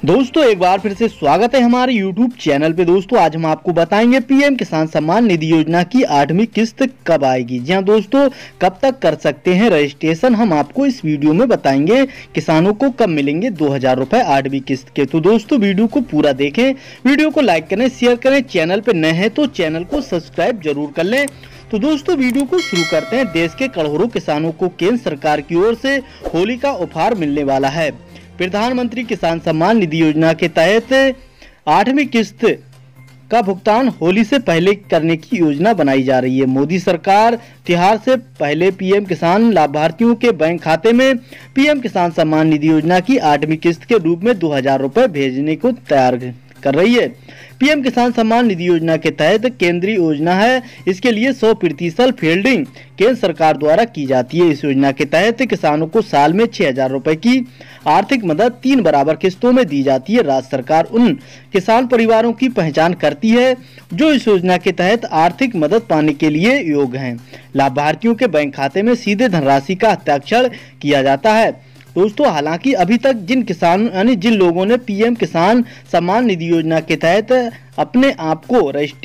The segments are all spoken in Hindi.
दोस्तों एक बार फिर से स्वागत है हमारे YouTube चैनल पे। दोस्तों आज हम आपको बताएंगे पीएम किसान सम्मान निधि योजना की 8वीं किस्त कब आएगी। जी हां दोस्तों, कब तक कर सकते हैं रजिस्ट्रेशन, हम आपको इस वीडियो में बताएंगे। किसानों को कब मिलेंगे 2000 रुपए 8वीं किस्त के। तो दोस्तों वीडियो को पूरा देखें, वीडियो को लाइक करें, शेयर करें, चैनल पे नए हैं तो चैनल को सब्सक्राइब जरूर कर लें। तो दोस्तों वीडियो को शुरू करते हैं। देश के करोड़ों किसानों को केंद्र सरकार की ओर से होली का उपहार मिलने वाला है। प्रधानमंत्री किसान सम्मान निधि योजना के तहत 8वीं किस्त का भुगतान होली से पहले करने की योजना बनाई जा रही है। मोदी सरकार त्योहार से पहले पीएम किसान लाभार्थियों के बैंक खाते में पीएम किसान सम्मान निधि योजना की 8वीं किस्त के रूप में 2000 रुपए भेजने को तैयार कर रही है। पीएम किसान सम्मान निधि योजना के तहत केंद्रीय योजना है। इसके लिए 100% फील्डिंग केंद्र सरकार द्वारा की जाती है। इस योजना के तहत किसानों को साल में 6000 रुपए की आर्थिक मदद 3 बराबर किस्तों में दी जाती है। राज्य सरकार उन किसान परिवारों की पहचान करती है जो इस योजना के तहत आर्थिक मदद पाने के लिए योग्य हैं। लाभार्थियों के बैंक खाते में सीधे धनराशि का हस्ताक्षर किया जाता है। दोस्तों हालांकि अभी तक जिन लोगों ने पीएम किसान सम्मान निधि योजना के तहत अपने आप को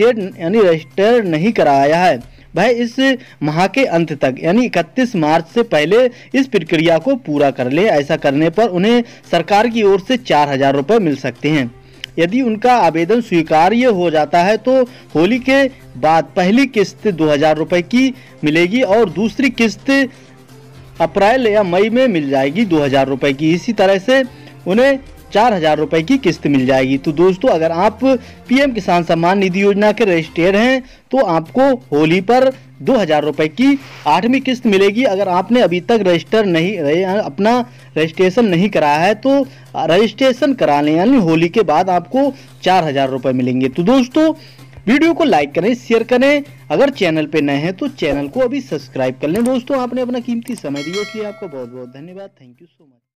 रजिस्टर नहीं कराया है, वह इस माह के अंत तक यानी 31 मार्च से पहले इस प्रक्रिया को पूरा कर ले। ऐसा करने पर उन्हें सरकार की ओर से 4000 रुपए मिल सकते हैं। यदि उनका आवेदन स्वीकार्य हो जाता है तो होली के बाद पहली किस्त 2000 रुपए की मिलेगी और दूसरी किस्त अप्रैल या मई में मिल जाएगी 2000 रुपए की। इसी तरह से उन्हें 4000 रुपए की किस्त मिल जाएगी। तो दोस्तों अगर आप पीएम किसान सम्मान निधि योजना के रजिस्ट्रेड हैं तो आपको होली पर 2000 रुपए की 8वीं किस्त मिलेगी। अगर आपने अभी तक अपना रजिस्ट्रेशन नहीं कराया है तो रजिस्ट्रेशन करा लें, यानी होली के बाद आपको 4000 रुपए मिलेंगे। तो दोस्तों वीडियो को लाइक करें, शेयर करें, अगर चैनल पे नए हैं तो चैनल को अभी सब्सक्राइब कर लें। दोस्तों आपने अपना कीमती समय दिया इसलिए आपका बहुत बहुत धन्यवाद। Thank you so much.